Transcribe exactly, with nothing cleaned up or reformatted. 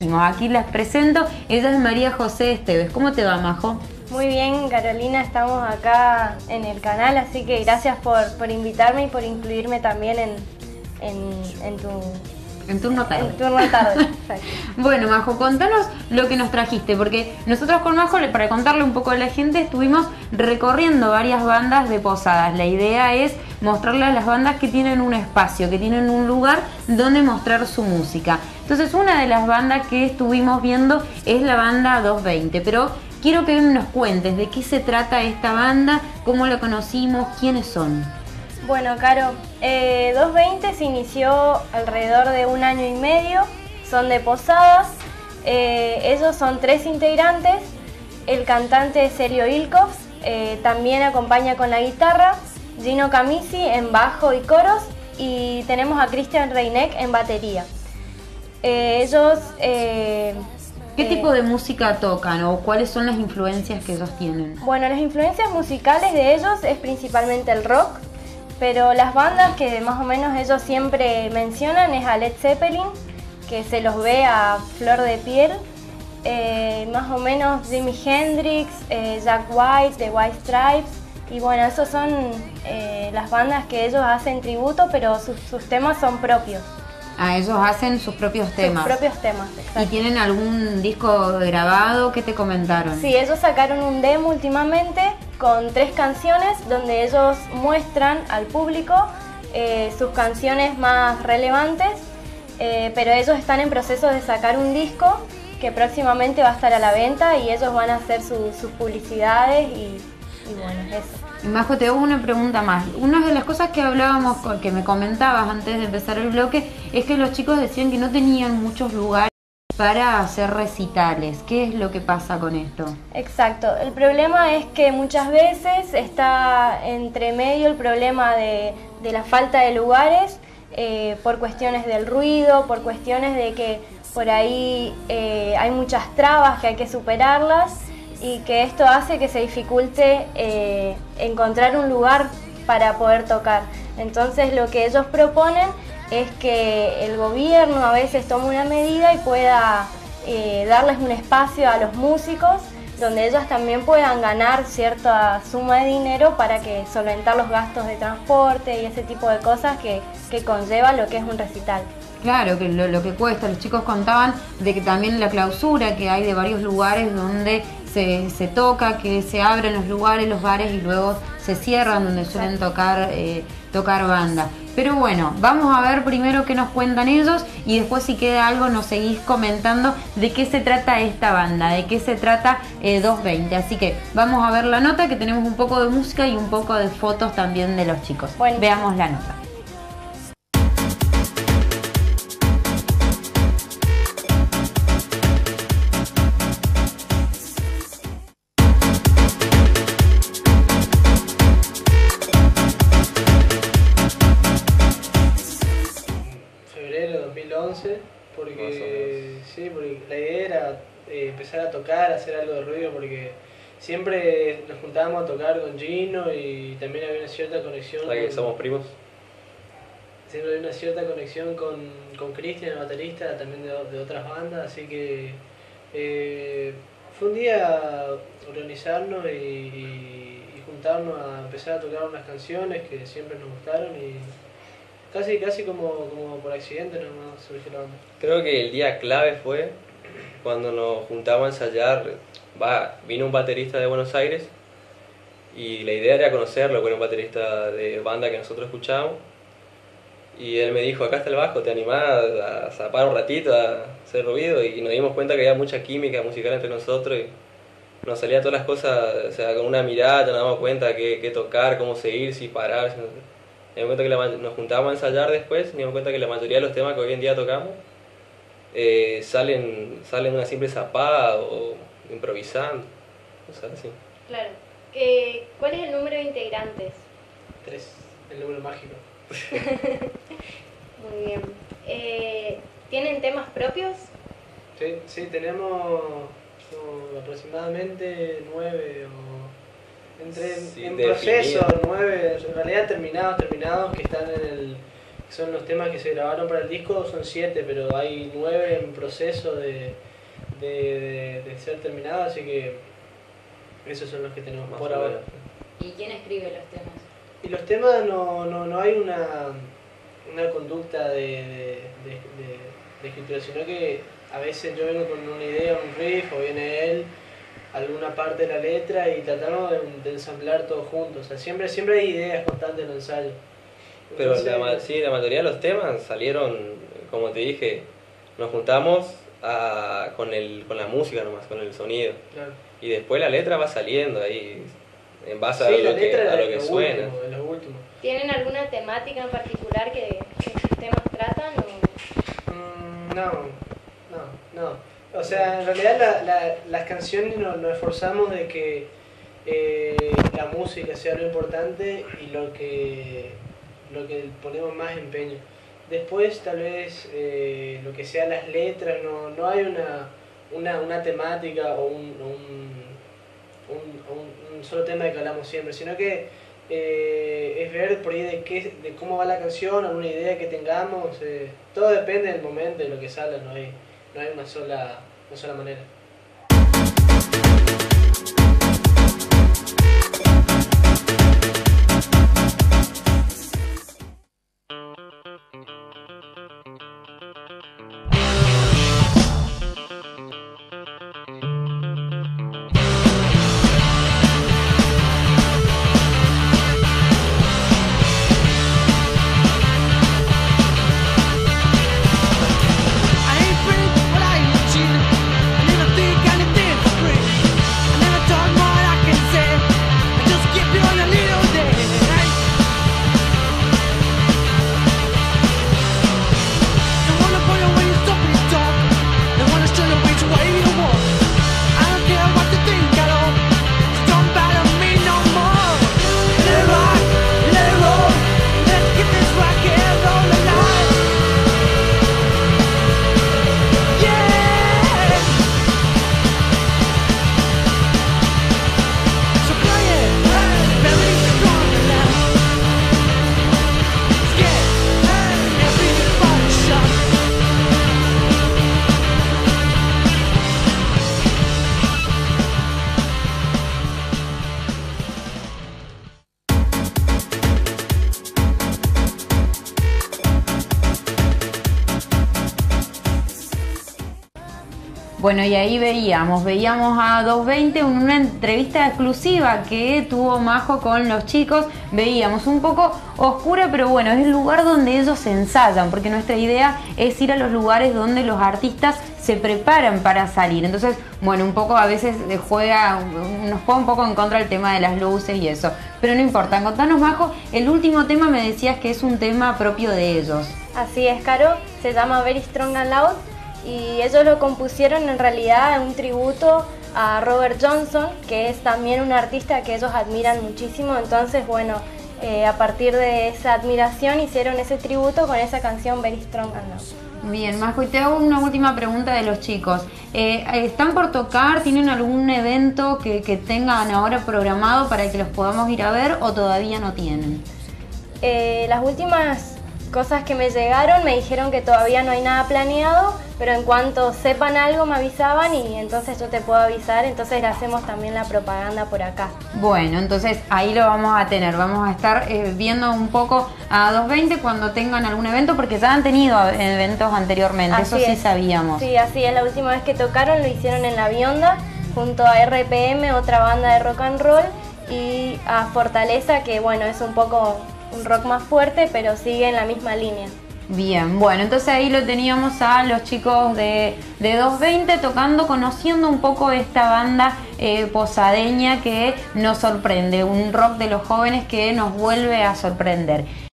Aquí las presento, ella es María José Esteves. ¿Cómo te va, Majo? Muy bien, Carolina, estamos acá en el canal, así que gracias por, por invitarme y por incluirme también en, en, en tu... En turno tarde. En turno tarde, exacto. Bueno, Majo, contanos lo que nos trajiste, porque nosotros con Majo, para contarle un poco a la gente, estuvimos recorriendo varias bandas de Posadas. La idea es mostrarle a las bandas que tienen un espacio, que tienen un lugar donde mostrar su música. Entonces, una de las bandas que estuvimos viendo es la banda doscientos veinte, pero quiero que nos cuentes de qué se trata esta banda, cómo la conocimos, quiénes son. Bueno, Caro, eh, doscientos veinte se inició alrededor de un año y medio, son de Posadas, eh, ellos son tres integrantes, el cantante es Celio Ilkovs, eh, también acompaña con la guitarra, Gino Camisi en bajo y coros, y tenemos a Christian Reineck en batería. Eh, ellos... Eh, ¿Qué eh, tipo de música tocan o cuáles son las influencias que ellos tienen? Bueno, las influencias musicales de ellos es principalmente el rock, pero las bandas que más o menos ellos siempre mencionan es a Led Zeppelin, que se los ve a flor de piel, eh, más o menos Jimi Hendrix, eh, Jack White, The White Stripes, y bueno, esas son eh, las bandas que ellos hacen tributo, pero sus, sus temas son propios. Ah, ellos hacen sus propios temas. Sus propios temas, exacto. ¿Y tienen algún disco grabado? ¿Qué te comentaron? Sí, ellos sacaron un demo últimamente con tres canciones donde ellos muestran al público eh, sus canciones más relevantes, eh, pero ellos están en proceso de sacar un disco que próximamente va a estar a la venta y ellos van a hacer su, sus publicidades y, y bueno, eso. Majo, te hago una pregunta más. Una de las cosas que hablábamos, que me comentabas antes de empezar el bloque, es que los chicos decían que no tenían muchos lugares para hacer recitales. ¿Qué es lo que pasa con esto? Exacto. El problema es que muchas veces está entre medio el problema de, de la falta de lugares, eh, por cuestiones del ruido, por cuestiones de que por ahí eh, hay muchas trabas que hay que superarlas, y que esto hace que se dificulte eh, encontrar un lugar para poder tocar. Entonces lo que ellos proponen es que el gobierno a veces tome una medida y pueda eh, darles un espacio a los músicos donde ellos también puedan ganar cierta suma de dinero para que solventar los gastos de transporte y ese tipo de cosas que, que conlleva lo que es un recital. Claro, que lo, lo que cuesta. Los chicos contaban de que también la clausura que hay de varios lugares donde se, se toca, que se abren los lugares, los bares y luego se cierran donde suelen tocar, eh, tocar bandas. Pero bueno, vamos a ver primero qué nos cuentan ellos y después si queda algo nos seguís comentando de qué se trata esta banda, de qué se trata eh, doscientos veinte. Así que vamos a ver la nota, que tenemos un poco de música y un poco de fotos también de los chicos. Bueno. Veamos la nota. dos mil once, porque, sí, porque la idea era eh, empezar a tocar, hacer algo de ruido, porque siempre nos juntábamos a tocar con Gino y también había una cierta conexión. ¿Sabes que con, somos primos? Siempre había una cierta conexión con, con Christian, el baterista, también de, de otras bandas, así que eh, fue un día organizarnos y, y, y juntarnos a empezar a tocar unas canciones que siempre nos gustaron y Casi, casi como, como por accidente nomás surgió la banda. Creo que el día clave fue cuando nos juntamos a ensayar. Va, vino un baterista de Buenos Aires y la idea era conocerlo, porque era un baterista de banda que nosotros escuchábamos. Y él me dijo, acá está el bajo, ¿te animás a zapar un ratito, a hacer ruido? Y nos dimos cuenta que había mucha química musical entre nosotros y nos salían todas las cosas, o sea, con una mirada ya nos damos cuenta qué, qué tocar, cómo seguir, si parar. Si no, me di cuenta que la, nos juntábamos a ensayar después, nos dimos cuenta que la mayoría de los temas que hoy en día tocamos eh, salen, salen de una simple zapada o improvisando, cosas así. Claro. Eh, ¿Cuál es el número de integrantes? Tres, el número mágico. Muy bien. Eh, ¿Tienen temas propios? Sí, sí, tenemos no, aproximadamente nueve o... Entre, sí, en definido. proceso, nueve, en realidad terminados, terminados, que están en el que son los temas que se grabaron para el disco, son siete, pero hay nueve en proceso de, de, de, de ser terminados, así que esos son los que tenemos Más por o ahora. menos. ¿Y quién escribe los temas? Y los temas no, no, no hay una, una conducta de, de, de, de, de escritura, sino que a veces yo vengo con una idea, un riff, o viene él, alguna parte de la letra y tratamos de, de ensamblar todo juntos. O sea, siempre, siempre hay ideas constantes en el ensayo. Pero Entonces, la, ma- sí, la mayoría de los temas salieron, como te dije, nos juntamos a, con, el, con la música nomás, con el sonido. claro. Y después la letra va saliendo ahí, en base Sí, a la lo que, letra a lo es que lo suena. último, es lo último. ¿Tienen alguna temática en particular que, que sus temas tratan? O? Mm, no, no, no. O sea, en realidad la, la, las canciones nos, nos esforzamos de que eh, la música sea lo importante y lo que, lo que ponemos más empeño. Después tal vez eh, lo que sea las letras, no, no hay una, una, una temática o un, un, un, un, un solo tema de que hablamos siempre, sino que eh, es ver por ahí de, qué, de cómo va la canción, alguna idea que tengamos. Eh, todo depende del momento, de lo que salga, no hay, no hay una, sola, una sola manera. Bueno, y ahí veíamos, veíamos a doscientos veinte en una entrevista exclusiva que tuvo Majo con los chicos. Veíamos un poco oscura, pero bueno, es el lugar donde ellos se ensayan, porque nuestra idea es ir a los lugares donde los artistas se preparan para salir. Entonces, bueno, un poco a veces juega, nos juega un poco en contra el tema de las luces y eso, pero no importa. Contanos, Majo, el último tema me decías que es un tema propio de ellos. Así es, Caro, se llama Very Strong and Loud y ellos lo compusieron en realidad en un tributo a Robert Johnson, que es también un artista que ellos admiran muchísimo. Entonces, bueno, eh, a partir de esa admiración hicieron ese tributo con esa canción Very Strong and Loud. Bien, Majo, y te hago una última pregunta de los chicos. Eh, ¿Están por tocar? ¿Tienen algún evento que, que tengan ahora programado para que los podamos ir a ver o todavía no tienen? Eh, las últimas cosas que me llegaron me dijeron que todavía no hay nada planeado, pero en cuanto sepan algo me avisaban y entonces yo te puedo avisar, entonces le hacemos también la propaganda por acá. Bueno, entonces ahí lo vamos a tener, vamos a estar eh, viendo un poco a doscientos veinte cuando tengan algún evento, porque ya han tenido eventos anteriormente, Así eso sí es. sabíamos. Sí, así es, la última vez que tocaron lo hicieron en La Bionda, junto a R P M, otra banda de rock and roll, y a Fortaleza, que bueno, es un poco un rock más fuerte, pero sigue en la misma línea. Bien, bueno, entonces ahí lo teníamos a los chicos de, de doscientos veinte tocando, conociendo un poco esta banda eh, posadeña que nos sorprende, un rock de los jóvenes que nos vuelve a sorprender.